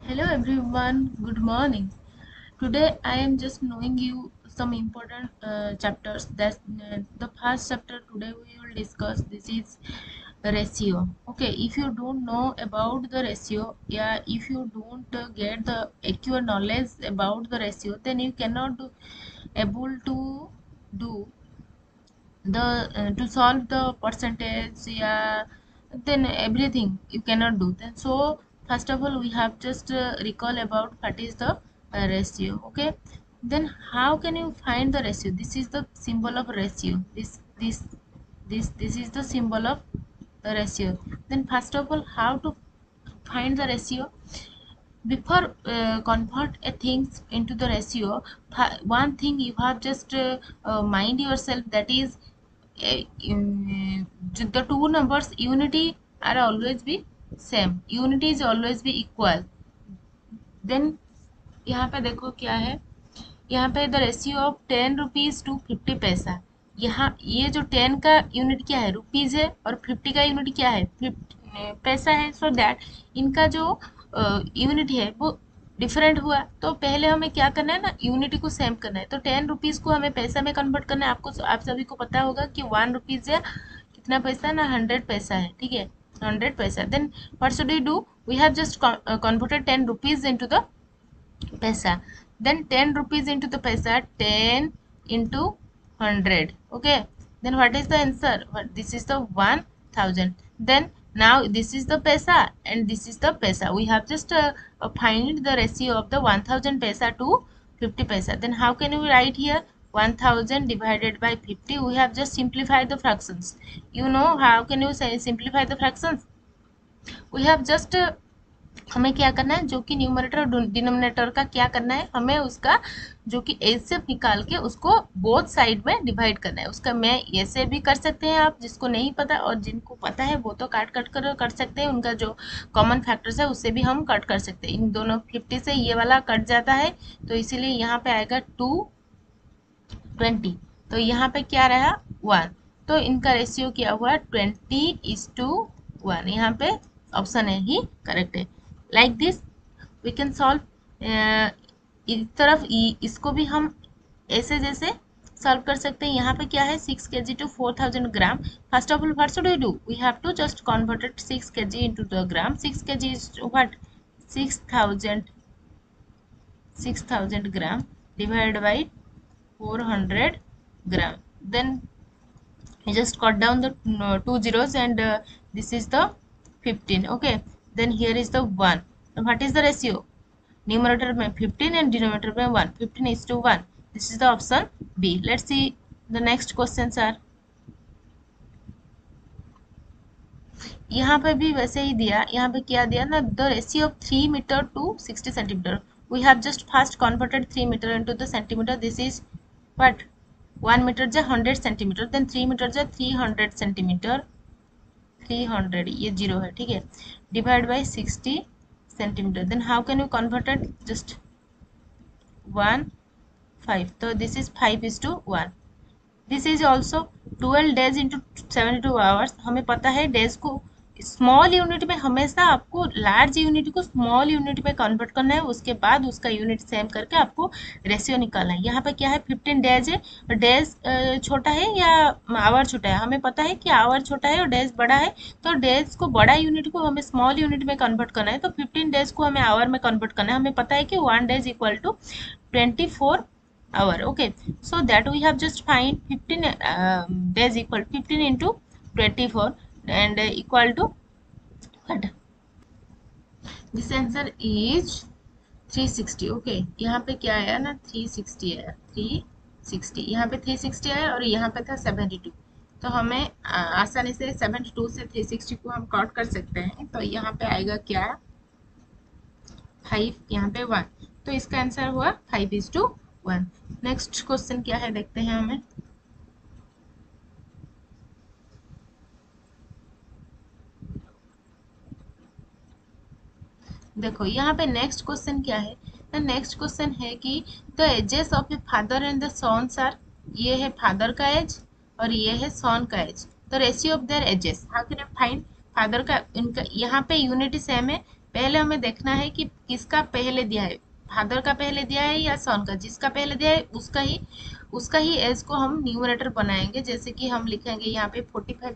Hello everyone, good morning. Today I am just knowing you some important chapters. That the first chapter today we will discuss. This is ratio. Okay, if you don't know about the ratio, yeah, if you don't get the accurate knowledge about the ratio, then you cannot able to do the to solve the percentage, yeah, then everything you cannot do. Then so first of all we have just recall about what is the ratio. Okay, then how can you find the ratio? This is the symbol of ratio. This is the symbol of the ratio. Then first of all, how to find the ratio? Before convert a things into the ratio, one thing you have just mind yourself, that is the two numbers unity are always be same, unity is always be equal. then यहाँ पे देखो क्या है, यहाँ पे the ratio of 10 rupees to 50 paisa. यहाँ ये जो 10 का यूनिट क्या है, रुपीज है, और 50 का यूनिट क्या है, पैसा है। सो दैट इनका जो यूनिट है वो डिफरेंट हुआ। तो पहले हमें क्या करना है ना, यूनिटी को सेम करना है। तो 10 रुपीज को हमें पैसा में कन्वर्ट करना है। आपको आप सभी को पता होगा कि 1 रुपीज है कितना पैसा ना, 100 पैसा है। ठीक है, 100 पैसा। Then what should we do, we have just converted 10 rupees into the paisa. Then 10 rupees into the paisa, 10 into 100. Okay, then what is the answer? This is the 1000. Then now this is the paisa and this is the paisa. We have just find the ratio of the 1000 paisa to 50 paisa. Then how can we write here? 1000 divided by 50. We have just simplified the fractions. You know how can you say simplify the fractions? We have just हमें क्या करना है, जो कि numerator और denominator का क्या करना है, हमें उसका जो कि एचसीएफ निकाल के उसको बोथ साइड में डिवाइड करना है। उसका मैं ऐसे भी कर सकते हैं आप, जिसको नहीं पता, और जिनको पता है वो तो काट कट कर सकते हैं। उनका जो कॉमन फैक्टर्स है उससे भी हम कट कर सकते हैं। इन दोनों 50 से ये वाला कट जाता है, तो इसीलिए यहाँ पे आएगा 220। तो यहाँ पे क्या रहा, 1। तो इनका रेशियो क्या हुआ, 20:1। यहाँ पे ऑप्शन है ही करेक्ट है। Like this we can solve. इस तरफ इसको भी हम ऐसे जैसे सॉल्व कर सकते हैं। यहाँ पे क्या है, 6 kg to 4000 gram. First of all what should we do, we have to just converted 6 kg into the gram. 6 kg is what, 6000 gram divided by 400 gram. Then you just cut down the two zeros, and this is the 15. Okay, then here is the 1. Now what is the ratio, numerator में 15 and denominator में 1, 15:1. This is the option B. Let's see the next questions are. यहाँ पे भी वैसे ही दिया। यहाँ पे क्या दिया ना, the ratio of 3 metre to 60 centimetre. We have just first converted 3 metre into the centimetre. This is what, 1 metre जा 100 सेंटीमीटर, देन 3 मीटर जा 300 सेंटीमीटर। 300 ये 0 है, ठीक है, divide by 60 centimetre. Then how can you converted, just 1 5। तो this is 5:1। This is also 12 days into 72 hours. हमें पता है डेज को स्मॉल यूनिट में, हमेशा आपको लार्ज यूनिट को स्मॉल यूनिट में कन्वर्ट करना है, उसके बाद उसका यूनिट सेम करके आपको रेशियो निकालना है। यहाँ पे क्या है, 15 डेज है, डेज छोटा है या आवर छोटा है। हमें पता है कि आवर छोटा है और डेज बड़ा है, तो डेज को बड़ा यूनिट को हमें स्मॉल यूनिट में कन्वर्ट करना है। तो 15 डेज को हमें आवर में कन्वर्ट करना है। हमें पता है कि 1 days equal to 24 hour. Okay, so that we have just find 15 days equal 15 into 24 and equal to what, this answer is 360. Okay, यहाँ पे क्या आया ना, 360 आया, 360। यहाँ पे 360 आया और यहाँ पे था 72। तो हमें आसानी से 72 से 360 को हम काउंट कर सकते हैं। तो यहाँ पे आएगा क्या, 5, यहाँ पे 1। तो इसका आंसर हुआ 5:1। नेक्स्ट क्वेश्चन क्या है देखते हैं हमें। देखो यहाँ पे नेक्स्ट क्वेश्चन क्या है, द नेक्स्ट क्वेश्चन है कि the ages of a father and the sons are. ये है फादर का एज और ये है सॉन का age. The ratio of their ages, how can you find father का, इनका यहाँ पे यूनिट सेम है, पहले हमें देखना है कि किसका पहले दिया है, फादर का पहले दिया है या सन का। जिसका पहले दिया है उसका ही एज को हम न्यूमरेटर बनाएंगे। जैसे कि हम लिखेंगे यहाँ पे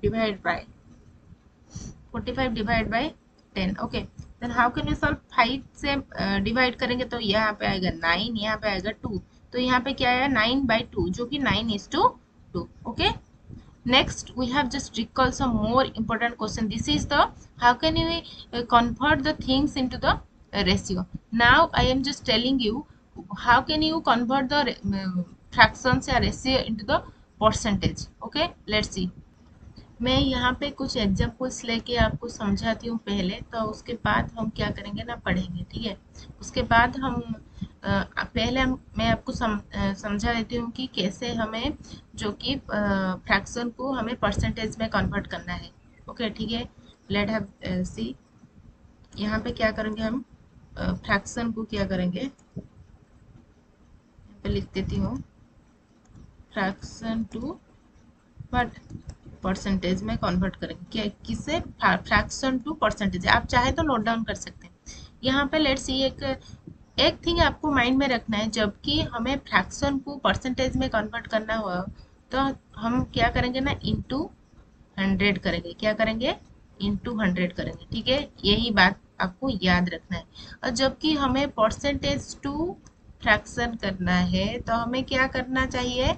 45 divide by 10। Okay, then how can you solve 5 से डिवाइड करेंगे तो यहाँ पे आएगा 9, यहाँ पे आएगा 2, तो यहाँ पे क्या आया 9/2 जो कि 9:2। Okay, next we have just recall some more important question. This is the how can you convert the things into the ratio. Now I am just telling you how can you convert the fractions या ratio into the percentage. Okay, let's see. मैं यहाँ पे कुछ examples लेके आपको समझाती हूँ पहले, तो उसके बाद हम क्या करेंगे ना, पढ़ेंगे। ठीक है, उसके बाद हम मैं आपको समझा देती हूँ कि कैसे हमें जो कि फ्रैक्शन को हमें परसेंटेज में कन्वर्ट करना है। ओके, ठीक है, लेट हैव सी। यहाँ पे क्या करेंगे हम, फ्रैक्शन को क्या करेंगे, यहाँ पे लिख देती हूँ फ्रैक्शन टू बट परसेंटेज में कन्वर्ट करेंगे। क्या किसे, फ्रैक्शन टू परसेंटेज। आप चाहे तो नोट डाउन कर सकते हैं। यहाँ पे लेट्स सी, एक थिंग आपको माइंड में रखना है, जबकि हमें फ्रैक्शन को परसेंटेज में कन्वर्ट करना हो तो हम क्या करेंगे ना, इंटू 100 करेंगे। क्या करेंगे, इंटू 100 करेंगे। ठीक है, यही बात आपको याद रखना है। और जबकि हमें परसेंटेज टू फ्रैक्शन करना है तो हमें क्या करना चाहिए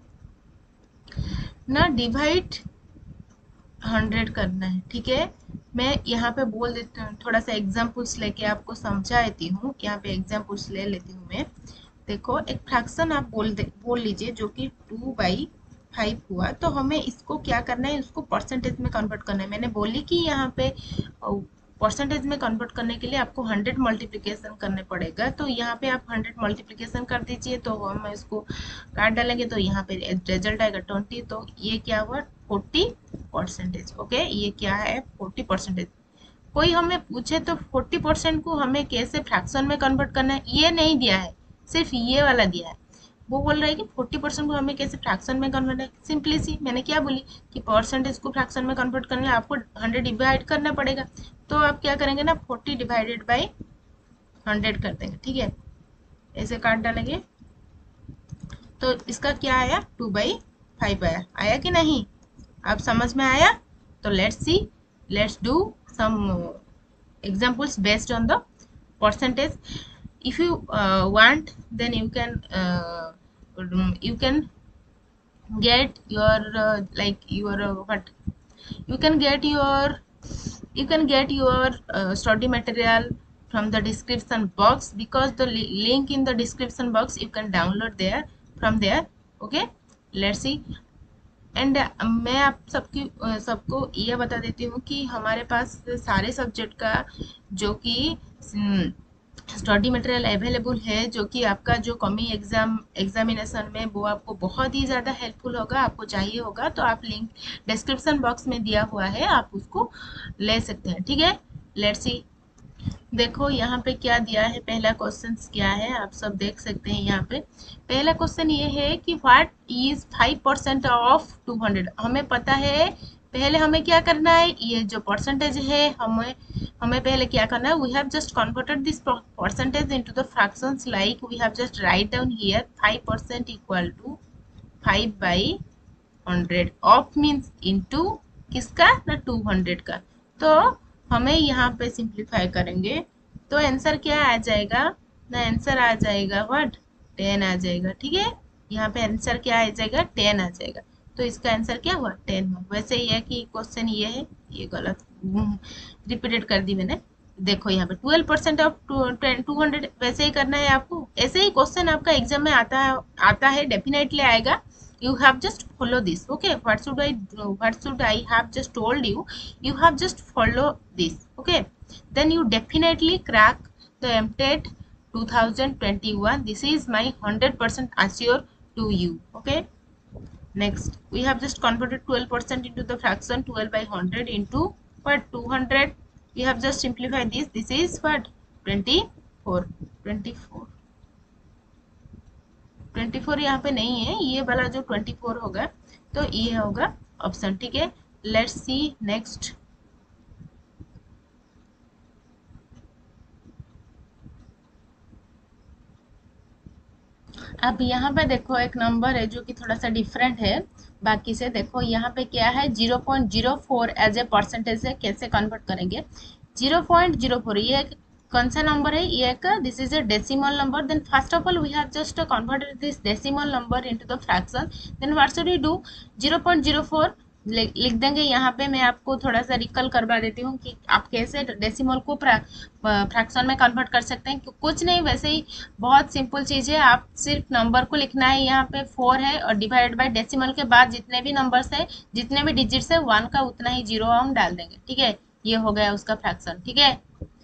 ना, डिवाइड 100 करना है। ठीक है, मैं यहाँ पे बोल देती हूँ, थोड़ा सा एग्जाम्पल्स लेके आपको समझाती हूँ। यहाँ पे एग्जाम्पल्स ले लेती हूँ मैं। देखो, एक फ्रैक्शन आप बोल लीजिए जो कि 2/5 हुआ, तो हमें इसको क्या करना है, उसको परसेंटेज में कन्वर्ट करना है। मैंने बोली कि यहाँ पे परसेंटेज में कन्वर्ट करने के लिए आपको 100 मल्टीप्लिकेशन करने पड़ेगा। तो यहाँ पे आप 100 मल्टीप्लिकेशन कर दीजिए, तो हम इसको काट डालेंगे तो यहाँ पे रिजल्ट आएगा 20। तो ये क्या हुआ, 40%। ओके, ये क्या है, 40%। कोई हमें पूछे तो 40% को हमें कैसे फ्रैक्शन में कन्वर्ट करना है, ये नहीं दिया है, सिर्फ ये वाला दिया है। वो बोल रहा है कि 40% को हमें कैसे फ्रैक्शन में कन्वर्ट है। सिंपली सी मैंने क्या बोली कि परसेंटेज को फ्रैक्शन में कन्वर्ट करने आपको 100 डिवाइड करना पड़ेगा। तो आप क्या करेंगे ना, 40 डिवाइडेड बाई 100 कर देंगे। ठीक है, ऐसे काट डालेंगे तो इसका क्या आया, 2/5 आया कि नहीं, आप समझ में आया। तो let's see, let's do some examples based on the percentage. If you want, then you can get your like your what you can get your study material from the description box, because the link in the description box you can download there from there. Okay, let's see. And मैं आप सबको ये बता देती हूँ कि हमारे पास सारे सब्जेक्ट का जो कि स्टडी मटेरियल अवेलेबल है, जो कि आपका जो कमी एग्जामिनेशन में वो आपको बहुत ही ज़्यादा हेल्पफुल होगा। आपको चाहिए होगा तो आप लिंक डिस्क्रिप्शन बॉक्स में दिया हुआ है, आप उसको ले सकते हैं। ठीक है, लेट्स सी। देखो यहाँ पे क्या दिया है, पहला क्वेश्चन क्या है आप सब देख सकते हैं। यहाँ पे पहला क्वेश्चन ये है कि व्हाट इज 5% ऑफ 200। हमें पता है, पहले हमें क्या करना है, ये जो परसेंटेज है हमें पहले क्या करना है, we have just converted this percentage into the fractions, like we have just write down here 5% equal to 5/100 of means into किसका ना, 200 का। तो हमें यहाँ पे सिंप्लीफाई करेंगे तो आंसर क्या आ जाएगा ना, आंसर आ जाएगा व्हाट, 10 आ जाएगा। ठीक है, यहाँ पे आंसर क्या आ जाएगा, 10 आ जाएगा। तो इसका आंसर क्या हुआ, 10 हुआ। वैसे ही है कि क्वेश्चन ये है, ये गलत रिपीटेड कर दी मैंने। देखो यहाँ पे 12% ऑफ 200, वैसे ही करना है आपको। ऐसे ही क्वेश्चन आपका एग्जाम में आता है, डेफिनेटली आएगा। You have just follow this. Okay, what should I have just told you, you have just follow this. Okay, then you definitely crack the MTET 2021. This is my 100% assure to you. Okay, next we have just converted 12% into the fraction 12/100 into what, 200. We have just simplified this. This is what, 24 यहाँ पे नहीं है, ये वाला जो 24 होगा तो ये होगा ऑप्शन। ठीक है, लेट्स सी नेक्स्ट। अब यहाँ पे देखो एक नंबर है जो कि थोड़ा सा डिफरेंट है बाकी से। देखो यहाँ पे क्या है, 0.04 एज ए परसेंटेज से कैसे कन्वर्ट करेंगे। 0.04 ये एक कौन सा नंबर है, ये एक this is a decimal number. Then first of all we have just converted this decimal number into the fraction. Then what should we do, 0.04 लिख देंगे। यहाँ पे मैं आपको थोड़ा सा रिकल करवा देती हूँ कि आप कैसे डेसिमल को फ्रैक्शन में कन्वर्ट कर सकते हैं। कुछ नहीं, वैसे ही बहुत सिंपल चीज़ है। आप सिर्फ नंबर को लिखना है, यहाँ पे 4 है और डिवाइड बाय डेसिमल के बाद जितने भी नंबर्स है, जितने भी डिजिट्स है 1 का उतना ही जीरो हम डाल देंगे। ठीक है, ये हो गया उसका फ्रैक्शन। ठीक है,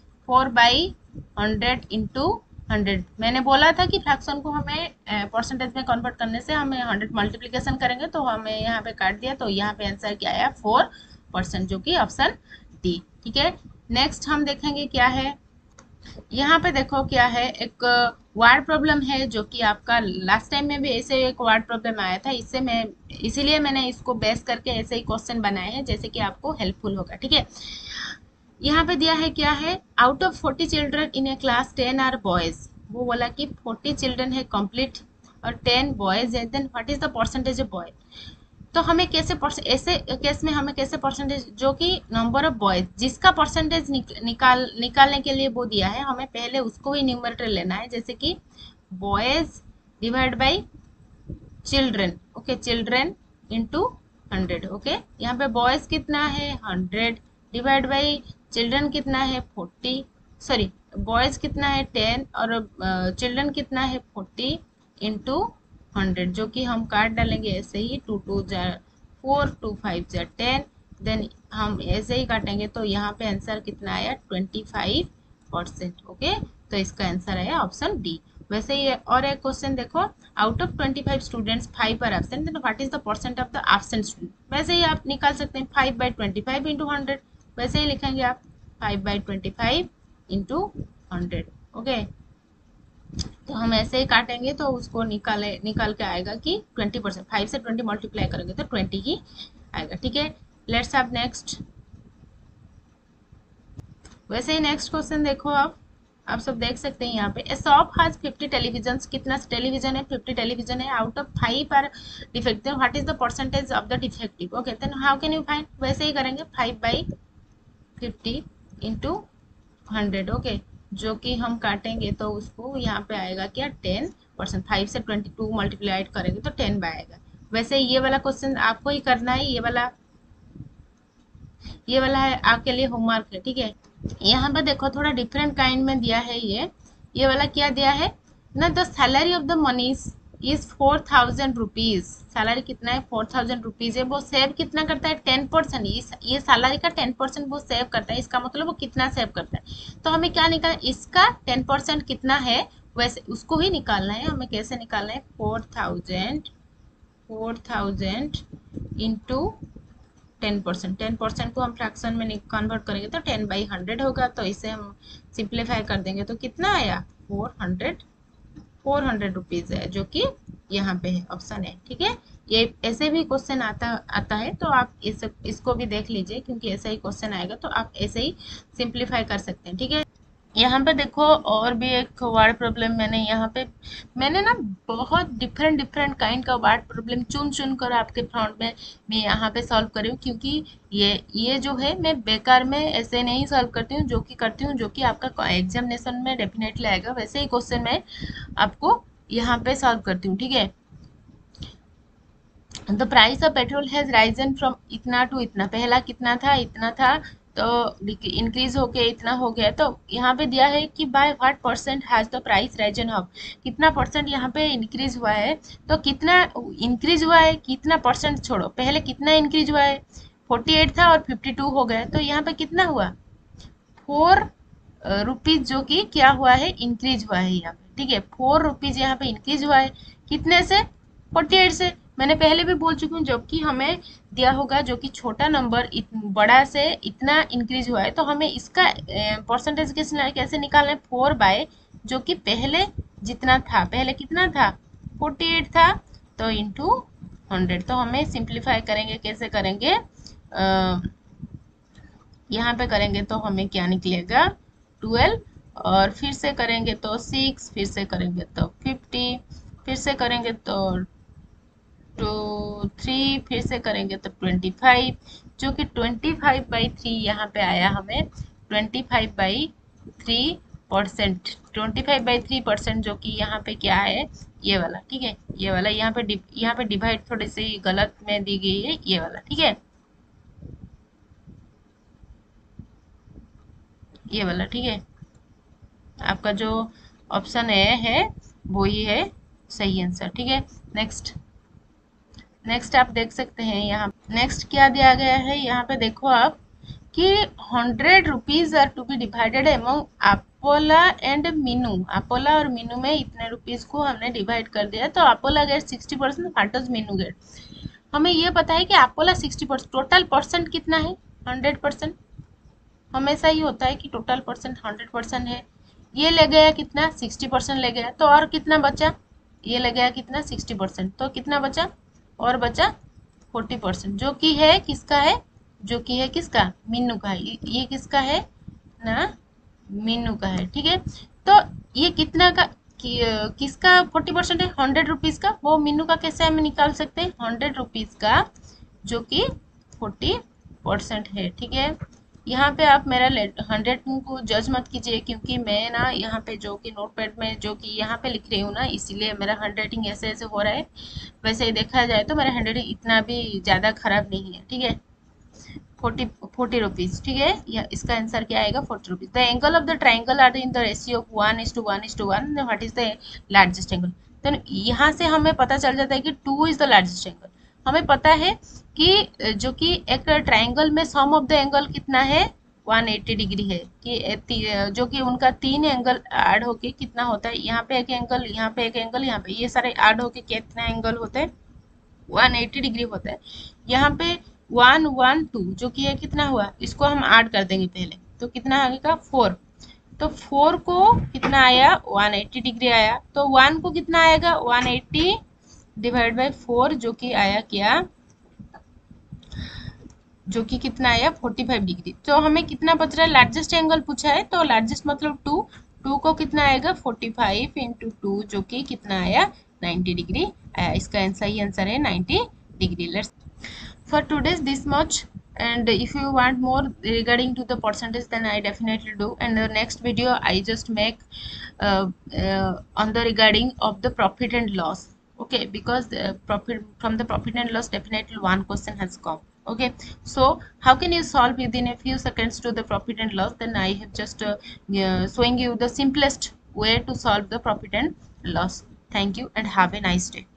4/100 इंटू 100। मैंने बोला था कि फ्रैक्शन को हमें परसेंटेज में कन्वर्ट करने से हमें 100 मल्टीप्लीकेशन करेंगे, तो हमें यहाँ पे काट दिया, तो यहाँ पे आंसर क्या आया 4%, जो कि ऑप्शन डी। ठीक है, नेक्स्ट हम देखेंगे क्या है। यहाँ पे देखो क्या है, एक वर्ड प्रॉब्लम है जो कि आपका लास्ट टाइम में भी ऐसे एक वर्ड प्रॉब्लम आया था। इससे मैं इसीलिए मैंने इसको बेस करके ऐसे ही क्वेश्चन बनाए हैं, जैसे कि आपको हेल्पफुल होगा। ठीक है, यहाँ पे दिया है क्या है, out of 40 children in a class 10 are boys. वो बोला कि 40 चिल्ड्रन है कंप्लीट और 10 बॉयज है, then what is the percentage of boy. तो हमें कैसे ऐसे केस में हमें कैसे परसेंटेज, जो कि नंबर ऑफ बॉयज जिसका परसेंटेज निकालने के लिए वो दिया है, हमें पहले उसको ही न्यूमरेटर लेना है। जैसे कि boys divide by children. Okay, children into 100। Okay, यहाँ पे बॉयज कितना है 100 डिवाइड बाई चिल्ड्रन कितना है 40, सॉरी बॉयज कितना है 10 और चिल्ड्रन कितना है 40 इंटू 100, जो कि हम काट डालेंगे ऐसे ही, 2 2 जा 4, 2 5 जा 10। देन हम ऐसे ही काटेंगे, तो यहाँ पे आंसर कितना आया 25%। ओके, तो इसका आंसर आया ऑप्शन डी। वैसे ही और एक क्वेश्चन देखो, out of 25 students 5 are absent, then what is the percent of the absent student. वैसे ही आप निकाल सकते हैं 5/25 इंटू 100, वैसे ही लिखेंगे आप 5/25 इंटू 100। ओके, तो हम ऐसे ही काटेंगे, तो उसको निकाल के आएगा कि 20%। 5 से 20 मल्टीप्लाई करेंगे तो 20 ही आएगा। ठीक है, लेट्स हैव नेक्स्ट। वैसे ही नेक्स्ट क्वेश्चन देखो, आप सब देख सकते हैं यहाँ पे, ए शॉप हैज 50 टेलीविजन। कितना टेलीविजन है 50 टेलीविजन है, out of 5 are defective, what is the percentage of the defective. Okay, then how can you find, वैसे ही करेंगे 5/50 इंटू 100। ओके, जो कि हम काटेंगे तो उसको यहाँ पे आएगा क्या 10%। 5 से 22 मल्टीप्लाइड करेंगे तो 10 बाय आएगा। वैसे ये वाला क्वेश्चन आपको ही करना है, ये वाला है आपके लिए होमवर्क है। ठीक है, यहाँ पे देखो थोड़ा डिफरेंट काइंड में दिया है। ये वाला क्या दिया है ना, the salary of the Manish is 4000 rupees. Salary कितना है 4000 रुपीज है। वो सेव कितना करता है 10%। ये सैलरी का 10% वो सेव करता है, इसका मतलब वो कितना सेव करता है। तो हमें क्या निकालना, इसका 10% कितना है वैसे उसको ही निकालना है। हमें कैसे निकालना है, 4000 इंटू 10%। 10% को हम फ्रैक्शन में कन्वर्ट करेंगे तो 10/100 होगा। तो इसे हम सिंप्लीफाई कर देंगे तो कितना आया 400 रुपीज है, जो कि यहाँ पे है, ऑप्शन है। ठीक है, ये ऐसे भी क्वेश्चन आता है, तो आप इसको भी देख लीजिए, क्योंकि ऐसा ही क्वेश्चन आएगा तो आप ऐसे ही सिंप्लीफाई कर सकते हैं। ठीक है, यहाँ पे देखो और भी एक वर्ड प्रॉब्लम मैंने ना बहुत डिफरेंट डिफरेंट काइंड का वर्ड प्रॉब्लम चुन चुन कर आपके फ्रंट में मैं यहाँ पे सॉल्व कर रही हूँ, क्योंकि ये जो है मैं बेकार में ऐसे नहीं सॉल्व करती हूँ, जो कि आपका एग्जामिनेशन में डेफिनेटली आएगा। वैसे ही क्वेश्चन मैं आपको यहाँ पे सॉल्व करती हूँ। ठीक है, the price of petrol has risen from इतना टू इतना। पहला कितना था, इतना था, तो इंक्रीज होके इतना हो गया। तो यहाँ पे दिया है कि by what percent has the price risen of, कितना परसेंट यहाँ पे इंक्रीज हुआ है। तो कितना इंक्रीज हुआ है, कितना परसेंट छोड़ो, पहले कितना इंक्रीज हुआ है 48 था और 52 हो गया, तो यहाँ पे कितना हुआ 4 रुपीज, जो कि क्या हुआ है इंक्रीज हुआ है यहाँ पे। ठीक है, 4 रुपीज यहाँ पे इंक्रीज हुआ है, कितने से 48 से। मैंने पहले भी बोल चुकी हूँ, जबकि हमें दिया होगा जो कि छोटा नंबर बड़ा से इतना इंक्रीज हुआ है, तो हमें इसका परसेंटेज कैसे निकालना है 4 जो कि पहले जितना था, पहले कितना था 48 था, तो इंटू 100। तो हमें सिंप्लीफाई करेंगे, कैसे करेंगे, यहाँ पे करेंगे तो हमें क्या निकलेगा 12, और फिर से करेंगे तो 6, फिर से करेंगे तो 50, फिर से करेंगे तो 3, फिर से करेंगे तो 25, जो कि 25/3 यहाँ पे आया हमें 25/3%। 25/3% जो कि यहाँ पे क्या है, ये वाला, ठीक है, ये वाला यहाँ पे डिवाइड थोड़ी सी गलत में दी गई है, ये वाला, ठीक है, ये वाला, ठीक है। आपका जो ऑप्शन है वो ही है सही आंसर, ठीक है। नेक्स्ट, नेक्स्ट आप देख सकते हैं यहाँ, नेक्स्ट क्या दिया गया है यहाँ पे, देखो आप कि 100 rupees are to be divided among Apola and Meenu. Apola और मीनू में इतने रुपीज को हमने डिवाइड कर दिया, तो Apola get 60%, what does Meenu get. हमें ये पता है कि अपोला 60%, टोटल परसेंट कितना है 100%, हमेशा ही होता है कि टोटल परसेंट 100% है। ये ले गया कितना 60% ले गया, तो और कितना बचा, ये ले गया कितना 60%, तो कितना बचा, और बचा 40%, जो कि है किसका है, जो कि है किसका, मीनू का है। ये किसका है ना, मीनू का है, ठीक है। तो ये कितना का किसका 40% है, 100 रुपीज का, वो मीनू का कैसे हम निकाल सकते हैं, 100 रुपीज का जो कि 40% है, ठीक है। यहाँ पे आप मेरा 100 को जज मत कीजिए, क्योंकि मैं ना यहाँ पे जो कि नोटपैड में जो कि यहाँ पे लिख रही हूँ ना, इसीलिए मेरा हैंडराइटिंग ऐसे ऐसे हो रहा है। वैसे ही देखा जाए तो मेरा हैंडराइटिंग इतना भी ज़्यादा खराब नहीं है, ठीक है। 40 रुपीज, ठीक है, या इसका आंसर क्या आएगा 40 rupees. The angle of the triangle are in the ratio of 1:1:1, what is the largest angle. तो यहाँ से हमें पता चल जाता है कि 2 इज द लार्जेस्ट एंगल। हमें पता है कि जो कि एक ट्राइंगल में सम ऑफ द एंगल कितना है 180 डिग्री है, कि जो कि उनका 3 एंगल ऐड होके कितना होता है, यहाँ पे एक एंगल, यहाँ पे एक एंगल, यहाँ पे, ये सारे ऐड होके कितना एंगल होता है 180 डिग्री होता है। यहाँ पे 1 1 2 जो कि ये कितना हुआ, इसको हम ऐड कर देंगे पहले, तो कितना आएगा 4, तो 4 को कितना आया 180 डिग्री आया, तो 1 को कितना आएगा 180 डिवाइड बाई 4, जो कि आया क्या, जो कि कितना आया 45 डिग्री। तो हमें कितना बच रहा है, लार्जेस्ट एंगल पूछा है, तो लार्जेस्ट मतलब 2, 2 को कितना आएगा 45 इंटू 2, जो कि कितना आया 90 डिग्री आया। इसका सही आंसर है 90 degree. Let's for today's this much, and if you want more regarding to the percentage, then I definitely do, and the next video I just make on the regarding of the profit and loss, okay, because the profit, from the profit and loss definitely one question has come, okay. So how can you solve within a few seconds to the profit and loss, then I have just showing you the simplest way to solve the profit and loss. Thank you and have a nice day.